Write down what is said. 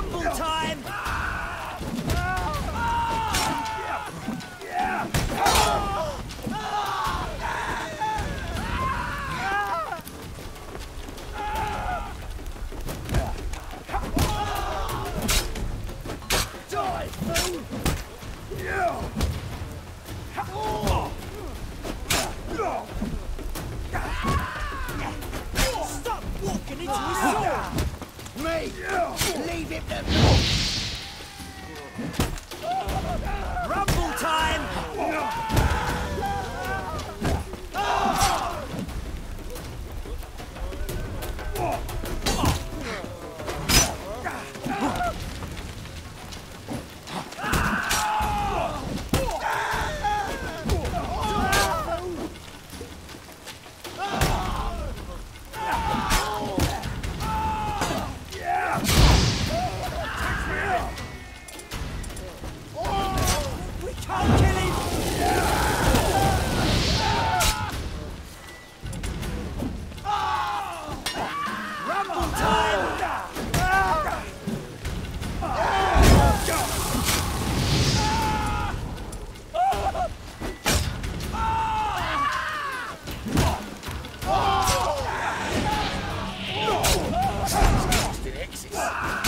Rumble time! Stop walking into his sword! Me! Leave him to me! Rumble time! Can't kill him! Rumble time! Exit.